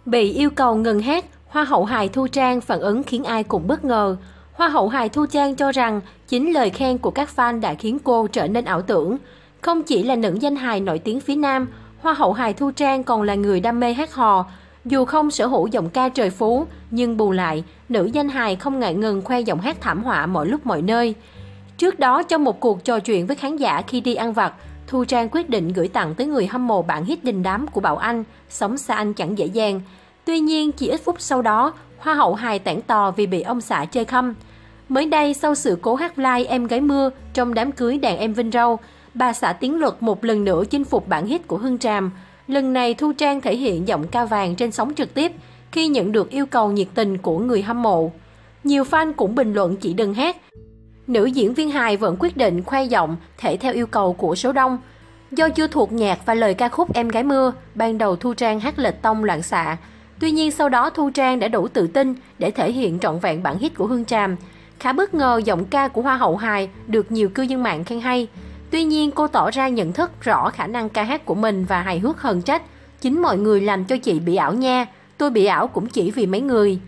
Bị yêu cầu ngừng hát, Hoa hậu hài Thu Trang phản ứng khiến ai cũng bất ngờ. Hoa hậu hài Thu Trang cho rằng chính lời khen của các fan đã khiến cô trở nên ảo tưởng. Không chỉ là nữ danh hài nổi tiếng phía Nam, Hoa hậu hài Thu Trang còn là người đam mê hát hò. Dù không sở hữu giọng ca trời phú, nhưng bù lại, nữ danh hài không ngại ngần khoe giọng hát thảm họa mọi lúc mọi nơi. Trước đó, trong một cuộc trò chuyện với khán giả khi đi ăn vặt, Thu Trang quyết định gửi tặng tới người hâm mộ bản hit đình đám của Bảo Anh, Sống xa anh chẳng dễ dàng. Tuy nhiên, chỉ ít phút sau đó, Hoa hậu hài tản tò vì bị ông xã chơi khăm. Mới đây, sau sự cố hát live Em Gái Mưa trong đám cưới đàn em Vinh Râu, bà xã Tiến Luật một lần nữa chinh phục bản hit của Hương Tràm. Lần này, Thu Trang thể hiện giọng ca vàng trên sóng trực tiếp khi nhận được yêu cầu nhiệt tình của người hâm mộ. Nhiều fan cũng bình luận chỉ đừng hát. Nữ diễn viên hài vẫn quyết định khoe giọng thể theo yêu cầu của số đông. Do chưa thuộc nhạc và lời ca khúc Em Gái Mưa, ban đầu Thu Trang hát lệch tông loạn xạ. Tuy nhiên sau đó Thu Trang đã đủ tự tin để thể hiện trọn vẹn bản hit của Hương Tràm. Khá bất ngờ giọng ca của Hoa hậu hài được nhiều cư dân mạng khen hay. Tuy nhiên cô tỏ ra nhận thức rõ khả năng ca hát của mình và hài hước hờn trách. Chính mọi người làm cho chị bị ảo nha, tôi bị ảo cũng chỉ vì mấy người.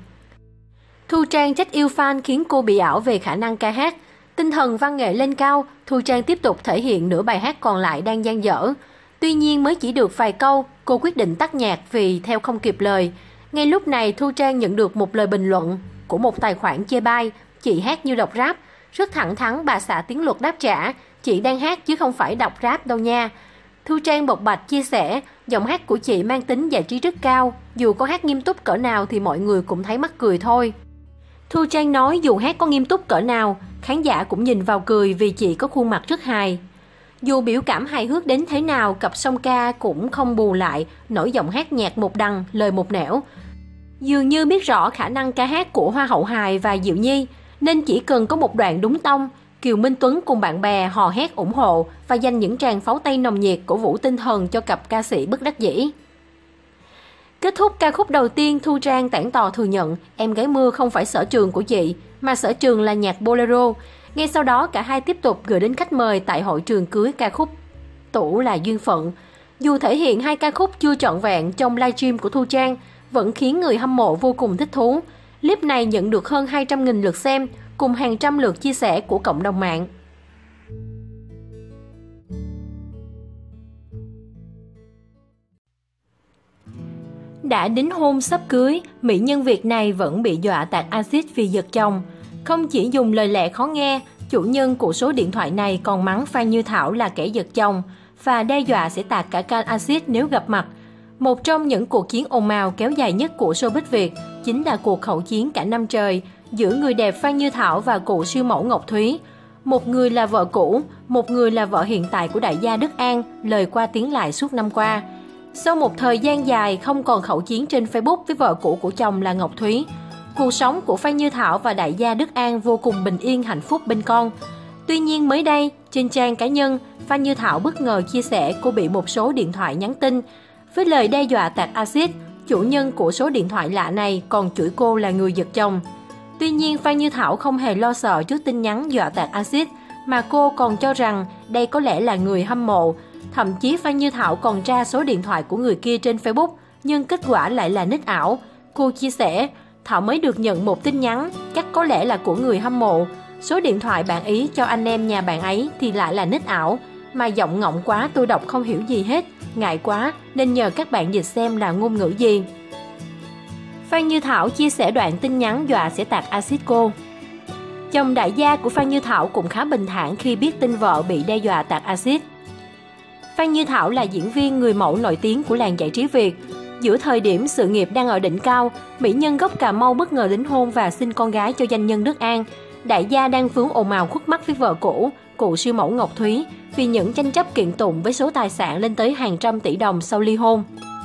Thu Trang trách yêu fan khiến cô bị ảo về khả năng ca hát. Tinh thần văn nghệ lên cao, Thu Trang tiếp tục thể hiện nửa bài hát còn lại đang dang dở. Tuy nhiên mới chỉ được vài câu, cô quyết định tắt nhạc vì theo không kịp lời. Ngay lúc này Thu Trang nhận được một lời bình luận của một tài khoản chê bai, chị hát như đọc rap. Rất thẳng thắn bà xã Tiến Luật đáp trả, chị đang hát chứ không phải đọc rap đâu nha. Thu Trang bộc bạch chia sẻ, giọng hát của chị mang tính giải trí rất cao, dù có hát nghiêm túc cỡ nào thì mọi người cũng thấy mắc cười thôi. Thu Trang nói dù hát có nghiêm túc cỡ nào, khán giả cũng nhìn vào cười vì chị có khuôn mặt rất hài. Dù biểu cảm hài hước đến thế nào, cặp song ca cũng không bù lại nổi giọng hát nhạc một đằng, lời một nẻo. Dường như biết rõ khả năng ca hát của Hoa hậu hài và Diệu Nhi, nên chỉ cần có một đoạn đúng tông, Kiều Minh Tuấn cùng bạn bè hò hét ủng hộ và dành những tràng pháo tay nồng nhiệt cổ vũ tinh thần cho cặp ca sĩ bất đắc dĩ. Kết thúc ca khúc đầu tiên, Thu Trang tản tò thừa nhận Em Gái Mưa không phải sở trường của chị, mà sở trường là nhạc bolero. Ngay sau đó, cả hai tiếp tục gửi đến khách mời tại hội trường cưới ca khúc Tủ là duyên phận. Dù thể hiện hai ca khúc chưa trọn vẹn trong livestream của Thu Trang, vẫn khiến người hâm mộ vô cùng thích thú. Clip này nhận được hơn 200.000 lượt xem, cùng hàng trăm lượt chia sẻ của cộng đồng mạng. Đã đính hôn sắp cưới, mỹ nhân Việt này vẫn bị dọa tạt axit vì giật chồng. Không chỉ dùng lời lẽ khó nghe, chủ nhân của số điện thoại này còn mắng Phan Như Thảo là kẻ giật chồng và đe dọa sẽ tạt cả can axit nếu gặp mặt. Một trong những cuộc chiến ồn ào kéo dài nhất của showbiz Việt chính là cuộc khẩu chiến cả năm trời giữa người đẹp Phan Như Thảo và cụ siêu mẫu Ngọc Thúy. Một người là vợ cũ, một người là vợ hiện tại của đại gia Đức An, lời qua tiếng lại suốt năm qua. Sau một thời gian dài không còn khẩu chiến trên Facebook với vợ cũ của chồng là Ngọc Thúy, cuộc sống của Phan Như Thảo và đại gia Đức An vô cùng bình yên hạnh phúc bên con. Tuy nhiên mới đây, trên trang cá nhân, Phan Như Thảo bất ngờ chia sẻ cô bị một số điện thoại nhắn tin. Với lời đe dọa tạt axit, chủ nhân của số điện thoại lạ này còn chửi cô là người giật chồng. Tuy nhiên, Phan Như Thảo không hề lo sợ trước tin nhắn dọa tạt axit, mà cô còn cho rằng đây có lẽ là người hâm mộ. Thậm chí Phan Như Thảo còn tra số điện thoại của người kia trên Facebook, nhưng kết quả lại là nick ảo. Cô chia sẻ, Thảo mới được nhận một tin nhắn, chắc có lẽ là của người hâm mộ. Số điện thoại bạn ý cho anh em nhà bạn ấy thì lại là nick ảo. Mà giọng ngọng quá tôi đọc không hiểu gì hết, ngại quá nên nhờ các bạn dịch xem là ngôn ngữ gì. Phan Như Thảo chia sẻ đoạn tin nhắn dọa sẽ tạt axit cô. Chồng đại gia của Phan Như Thảo cũng khá bình thản khi biết tin vợ bị đe dọa tạt axit. Phan Như Thảo là diễn viên người mẫu nổi tiếng của làng giải trí Việt. Giữa thời điểm sự nghiệp đang ở đỉnh cao, mỹ nhân gốc Cà Mau bất ngờ đính hôn và sinh con gái cho doanh nhân Đức An. Đại gia đang vướng ồn ào khuất mắt với vợ cũ, cụ siêu mẫu Ngọc Thúy, vì những tranh chấp kiện tụng với số tài sản lên tới hàng trăm tỷ đồng sau ly hôn.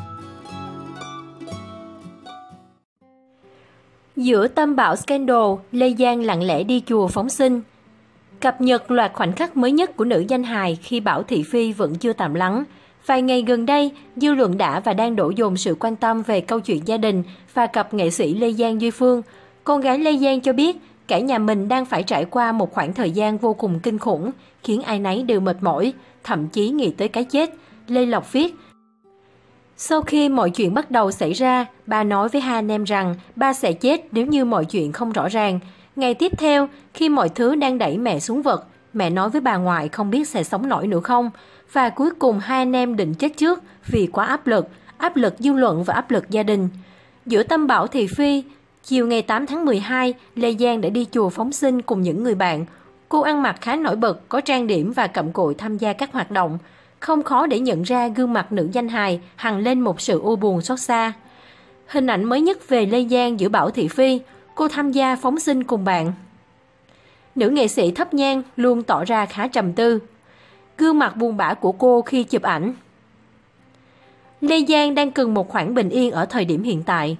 Giữa tâm bão scandal, Lê Giang lặng lẽ đi chùa phóng sinh. Cập nhật loạt khoảnh khắc mới nhất của nữ danh hài khi Bảo Thị Phi vẫn chưa tạm lắng. Vài ngày gần đây, dư luận đã và đang đổ dồn sự quan tâm về câu chuyện gia đình và cặp nghệ sĩ Lê Giang Duy Phương. Con gái Lê Giang cho biết, cả nhà mình đang phải trải qua một khoảng thời gian vô cùng kinh khủng, khiến ai nấy đều mệt mỏi, thậm chí nghĩ tới cái chết. Lê Lộc viết, Sau khi mọi chuyện bắt đầu xảy ra, ba nói với hai anh em rằng ba sẽ chết nếu như mọi chuyện không rõ ràng. Ngày tiếp theo, khi mọi thứ đang đẩy mẹ xuống vực, mẹ nói với bà ngoại không biết sẽ sống nổi nữa không. Và cuối cùng hai anh em định chết trước vì quá áp lực dư luận và áp lực gia đình. Giữa tâm bão thị phi, chiều ngày 8 tháng 12, Lê Giang đã đi chùa phóng sinh cùng những người bạn. Cô ăn mặc khá nổi bật, có trang điểm và cặm cụi tham gia các hoạt động. Không khó để nhận ra gương mặt nữ danh hài hằn lên một sự u buồn xót xa. Hình ảnh mới nhất về Lê Giang giữa bão thị phi, cô tham gia phóng sinh cùng bạn. Nữ nghệ sĩ thắp nhang luôn tỏ ra khá trầm tư. Gương mặt buồn bã của cô khi chụp ảnh. Lê Giang đang cần một khoảng bình yên ở thời điểm hiện tại.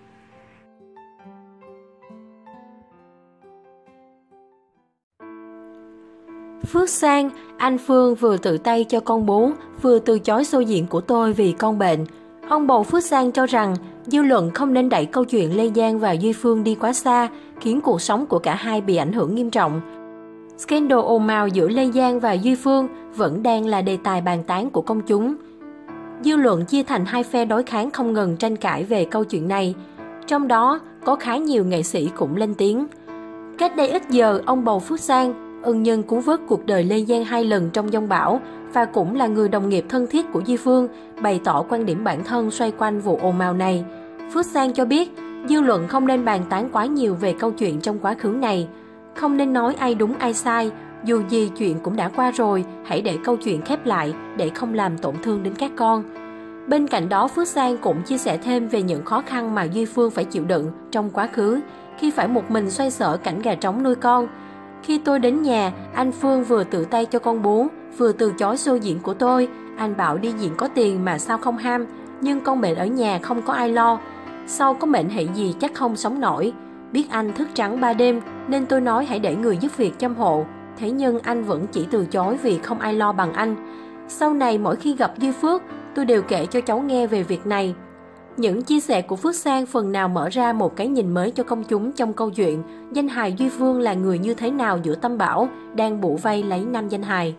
Phước Sang, anh Phương vừa tự tay cho con bú, vừa từ chối show diễn của tôi vì con bệnh. Ông bầu Phước Sang cho rằng dư luận không nên đẩy câu chuyện Lê Giang và Duy Phương đi quá xa, khiến cuộc sống của cả hai bị ảnh hưởng nghiêm trọng. Scandal ồn ào giữa Lê Giang và Duy Phương vẫn đang là đề tài bàn tán của công chúng. Dư luận chia thành hai phe đối kháng không ngừng tranh cãi về câu chuyện này. Trong đó, có khá nhiều nghệ sĩ cũng lên tiếng. Cách đây ít giờ, ông bầu Phước Sang, ân nhân cứu vớt cuộc đời Lê Giang 2 lần trong giông bão và cũng là người đồng nghiệp thân thiết của Duy Phương, bày tỏ quan điểm bản thân xoay quanh vụ ồn ào này. Phước Sang cho biết, dư luận không nên bàn tán quá nhiều về câu chuyện trong quá khứ này. Không nên nói ai đúng ai sai, dù gì chuyện cũng đã qua rồi, hãy để câu chuyện khép lại để không làm tổn thương đến các con. Bên cạnh đó, Phước Sang cũng chia sẻ thêm về những khó khăn mà Duy Phương phải chịu đựng trong quá khứ, khi phải một mình xoay sở cảnh gà trống nuôi con. Khi tôi đến nhà, anh Phương vừa tự tay cho con bú, vừa từ chối show diễn của tôi. Anh bảo đi diễn có tiền mà sao không ham, nhưng con bệnh ở nhà không có ai lo. Sau có bệnh hệ gì chắc không sống nổi. Biết anh thức trắng 3 đêm nên tôi nói hãy để người giúp việc chăm hộ. Thế nhưng anh vẫn chỉ từ chối vì không ai lo bằng anh. Sau này mỗi khi gặp Duy Phước, tôi đều kể cho cháu nghe về việc này. Những chia sẻ của Phước Sang phần nào mở ra một cái nhìn mới cho công chúng trong câu chuyện danh hài Duy Phương là người như thế nào giữa tâm bão đang bủa vây lấy nam danh hài.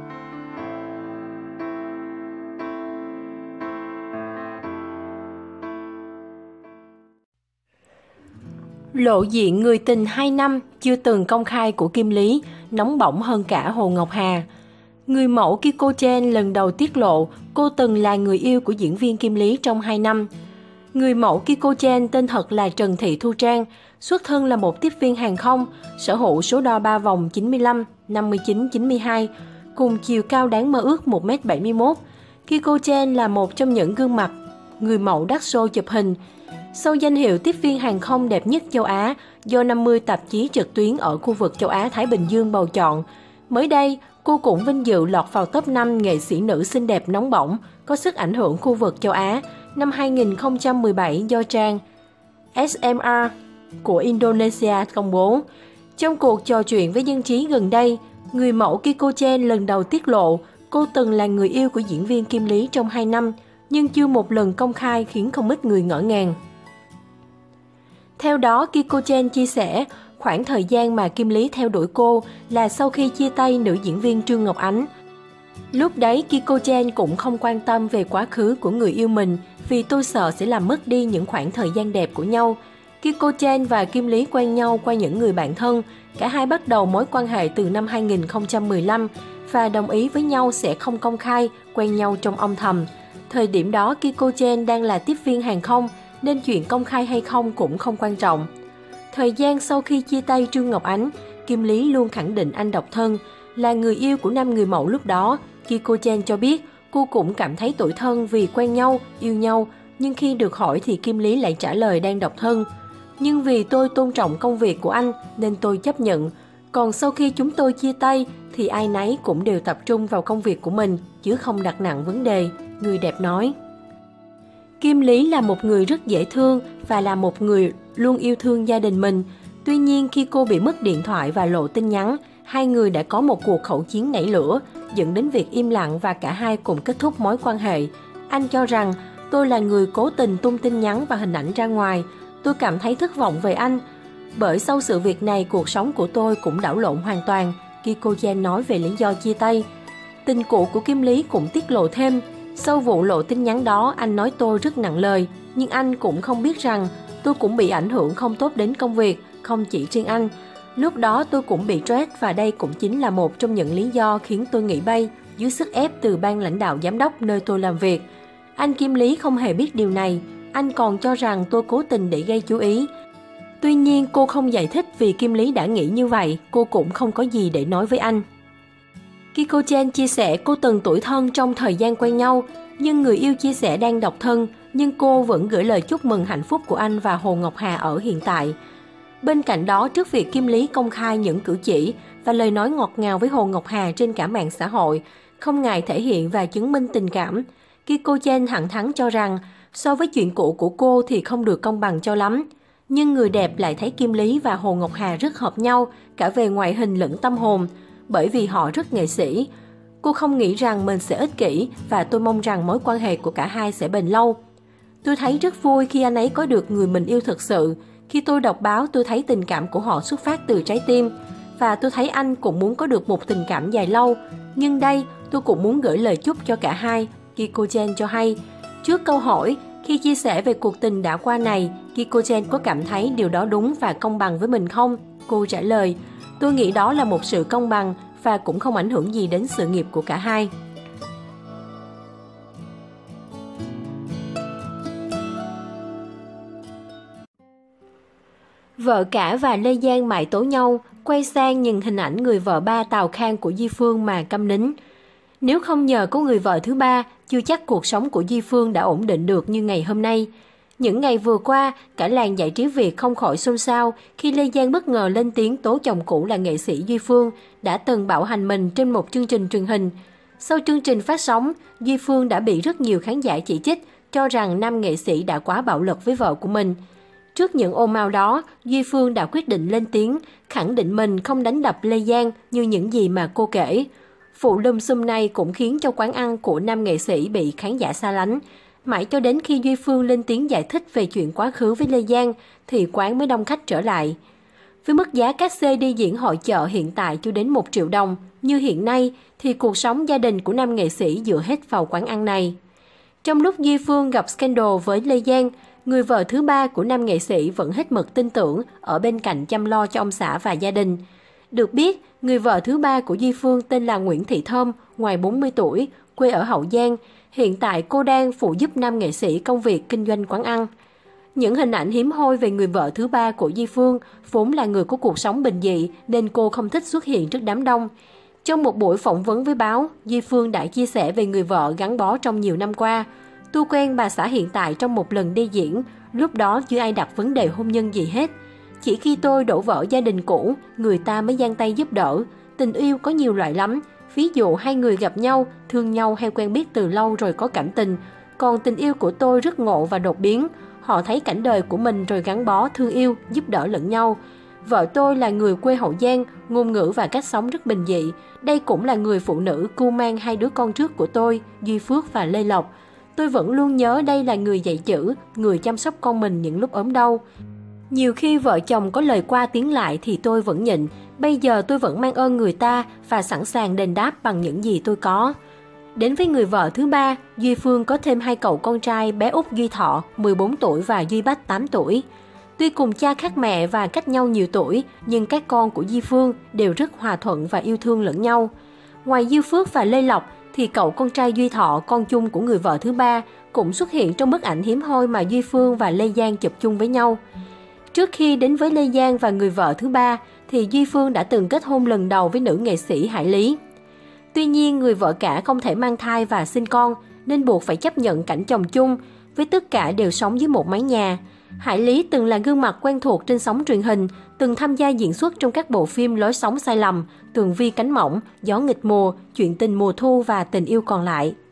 Lộ diện người tình 2 năm chưa từng công khai của Kim Lý, nóng bỏng hơn cả Hồ Ngọc Hà. Người mẫu Kiko Chen lần đầu tiết lộ cô từng là người yêu của diễn viên Kim Lý trong 2 năm. Người mẫu Kiko Chen tên thật là Trần Thị Thu Trang, xuất thân là một tiếp viên hàng không, sở hữu số đo 3 vòng 95, 59, 92, cùng chiều cao đáng mơ ước 1m71. Kiko Chen là một trong những gương mặt người mẫu đắt xô chụp hình. Sau danh hiệu tiếp viên hàng không đẹp nhất châu Á do 50 tạp chí trực tuyến ở khu vực châu Á-Thái Bình Dương bầu chọn, mới đây cô cũng vinh dự lọt vào top 5 nghệ sĩ nữ xinh đẹp nóng bỏng có sức ảnh hưởng khu vực châu Á năm 2017 do trang SMR của Indonesia công bố. Trong cuộc trò chuyện với dân trí gần đây, người mẫu Kiko Chen lần đầu tiết lộ cô từng là người yêu của diễn viên Kim Lý trong 2 năm, nhưng chưa một lần công khai khiến không ít người ngỡ ngàng. Theo đó, Kiko Chen chia sẻ, khoảng thời gian mà Kim Lý theo đuổi cô là sau khi chia tay nữ diễn viên Trương Ngọc Ánh. Lúc đấy, Kiko Chen cũng không quan tâm về quá khứ của người yêu mình vì tôi sợ sẽ làm mất đi những khoảng thời gian đẹp của nhau. Kiko Chen và Kim Lý quen nhau qua những người bạn thân. Cả hai bắt đầu mối quan hệ từ năm 2015 và đồng ý với nhau sẽ không công khai, quen nhau trong âm thầm. Thời điểm đó, Kiko Chen đang là tiếp viên hàng không, nên chuyện công khai hay không cũng không quan trọng. Thời gian sau khi chia tay Trương Ngọc Ánh, Kim Lý luôn khẳng định anh độc thân, là người yêu của nam người mẫu lúc đó. Kiko Chen cho biết cô cũng cảm thấy tủi thân vì quen nhau, yêu nhau, nhưng khi được hỏi thì Kim Lý lại trả lời đang độc thân. Nhưng vì tôi tôn trọng công việc của anh nên tôi chấp nhận. Còn sau khi chúng tôi chia tay thì ai nấy cũng đều tập trung vào công việc của mình chứ không đặt nặng vấn đề, người đẹp nói. Kim Lý là một người rất dễ thương và là một người luôn yêu thương gia đình mình. Tuy nhiên khi cô bị mất điện thoại và lộ tin nhắn, hai người đã có một cuộc khẩu chiến nảy lửa, dẫn đến việc im lặng và cả hai cùng kết thúc mối quan hệ. Anh cho rằng, tôi là người cố tình tung tin nhắn và hình ảnh ra ngoài. Tôi cảm thấy thất vọng về anh. Bởi sau sự việc này, cuộc sống của tôi cũng đảo lộn hoàn toàn, Kiko Chen nói về lý do chia tay. Tình cũ của Kim Lý cũng tiết lộ thêm. Sau vụ lộ tin nhắn đó, anh nói tôi rất nặng lời, nhưng anh cũng không biết rằng tôi cũng bị ảnh hưởng không tốt đến công việc, không chỉ riêng anh. Lúc đó tôi cũng bị stress và đây cũng chính là một trong những lý do khiến tôi nghỉ bay dưới sức ép từ ban lãnh đạo giám đốc nơi tôi làm việc. Anh Kim Lý không hề biết điều này, anh còn cho rằng tôi cố tình để gây chú ý. Tuy nhiên cô không giải thích vì Kim Lý đã nghĩ như vậy, cô cũng không có gì để nói với anh. Kiko Chen chia sẻ cô từng tủi thân trong thời gian quen nhau, nhưng người yêu chia sẻ đang độc thân, nhưng cô vẫn gửi lời chúc mừng hạnh phúc của anh và Hồ Ngọc Hà ở hiện tại. Bên cạnh đó, trước việc Kim Lý công khai những cử chỉ và lời nói ngọt ngào với Hồ Ngọc Hà trên cả mạng xã hội, không ngại thể hiện và chứng minh tình cảm, Kiko Chen thẳng thắn cho rằng so với chuyện cũ của cô thì không được công bằng cho lắm. Nhưng người đẹp lại thấy Kim Lý và Hồ Ngọc Hà rất hợp nhau cả về ngoại hình lẫn tâm hồn, bởi vì họ rất nghệ sĩ. Cô không nghĩ rằng mình sẽ ích kỷ và tôi mong rằng mối quan hệ của cả hai sẽ bền lâu. Tôi thấy rất vui khi anh ấy có được người mình yêu thực sự. Khi tôi đọc báo tôi thấy tình cảm của họ xuất phát từ trái tim và tôi thấy anh cũng muốn có được một tình cảm dài lâu. Nhưng đây tôi cũng muốn gửi lời chúc cho cả hai, Kiko Chen cho hay. Trước câu hỏi, khi chia sẻ về cuộc tình đã qua này, Kiko Chen có cảm thấy điều đó đúng và công bằng với mình không? Cô trả lời, tôi nghĩ đó là một sự công bằng và cũng không ảnh hưởng gì đến sự nghiệp của cả hai. Vợ cả và Lê Giang mãi tố nhau, quay sang nhìn hình ảnh người vợ ba Tào Khang của Duy Phương mà câm nín. Nếu không nhờ có người vợ thứ ba, chưa chắc cuộc sống của Duy Phương đã ổn định được như ngày hôm nay. Những ngày vừa qua, cả làng giải trí Việt không khỏi xôn xao khi Lê Giang bất ngờ lên tiếng tố chồng cũ là nghệ sĩ Duy Phương đã từng bạo hành mình trên một chương trình truyền hình. Sau chương trình phát sóng, Duy Phương đã bị rất nhiều khán giả chỉ trích, cho rằng nam nghệ sĩ đã quá bạo lực với vợ của mình. Trước những ồn ào đó, Duy Phương đã quyết định lên tiếng, khẳng định mình không đánh đập Lê Giang như những gì mà cô kể. Vụ lùm xùm này cũng khiến cho quán ăn của nam nghệ sĩ bị khán giả xa lánh. Mãi cho đến khi Duy Phương lên tiếng giải thích về chuyện quá khứ với Lê Giang, thì quán mới đông khách trở lại. Với mức giá cát xê đi diễn hội chợ hiện tại chưa đến 1 triệu đồng, như hiện nay, thì cuộc sống gia đình của nam nghệ sĩ dựa hết vào quán ăn này. Trong lúc Duy Phương gặp scandal với Lê Giang, người vợ thứ ba của nam nghệ sĩ vẫn hết mực tin tưởng ở bên cạnh chăm lo cho ông xã và gia đình. Được biết, người vợ thứ ba của Duy Phương tên là Nguyễn Thị Thơm, ngoài 40 tuổi, quê ở Hậu Giang. Hiện tại cô đang phụ giúp nam nghệ sĩ công việc kinh doanh quán ăn. Những hình ảnh hiếm hoi về người vợ thứ ba của Duy Phương vốn là người có cuộc sống bình dị nên cô không thích xuất hiện trước đám đông. Trong một buổi phỏng vấn với báo, Duy Phương đã chia sẻ về người vợ gắn bó trong nhiều năm qua. Tôi quen bà xã hiện tại trong một lần đi diễn, lúc đó chưa ai đặt vấn đề hôn nhân gì hết. Chỉ khi tôi đổ vỡ gia đình cũ, người ta mới giang tay giúp đỡ. Tình yêu có nhiều loại lắm. Ví dụ hai người gặp nhau, thương nhau hay quen biết từ lâu rồi có cảm tình. Còn tình yêu của tôi rất ngộ và đột biến. Họ thấy cảnh đời của mình rồi gắn bó, thương yêu, giúp đỡ lẫn nhau. Vợ tôi là người quê Hậu Giang, ngôn ngữ và cách sống rất bình dị. Đây cũng là người phụ nữ cưu mang hai đứa con trước của tôi, Duy Phước và Lê Lộc. Tôi vẫn luôn nhớ đây là người dạy chữ, người chăm sóc con mình những lúc ốm đau. Nhiều khi vợ chồng có lời qua tiếng lại thì tôi vẫn nhịn. Bây giờ tôi vẫn mang ơn người ta và sẵn sàng đền đáp bằng những gì tôi có. Đến với người vợ thứ ba, Duy Phương có thêm hai cậu con trai bé Út Duy Thọ, 14 tuổi và Duy Bách, 8 tuổi. Tuy cùng cha khác mẹ và cách nhau nhiều tuổi, nhưng các con của Duy Phương đều rất hòa thuận và yêu thương lẫn nhau. Ngoài Duy Phước và Lê Lộc, thì cậu con trai Duy Thọ, con chung của người vợ thứ ba, cũng xuất hiện trong bức ảnh hiếm hoi mà Duy Phương và Lê Giang chụp chung với nhau. Trước khi đến với Lê Giang và người vợ thứ ba, thì Duy Phương đã từng kết hôn lần đầu với nữ nghệ sĩ Hải Lý. Tuy nhiên, người vợ cả không thể mang thai và sinh con, nên buộc phải chấp nhận cảnh chồng chung, với tất cả đều sống dưới một mái nhà. Hải Lý từng là gương mặt quen thuộc trên sóng truyền hình, từng tham gia diễn xuất trong các bộ phim Lối sống sai lầm, Tường vi cánh mỏng, Gió nghịch mùa, Chuyện tình mùa thu và Tình yêu còn lại.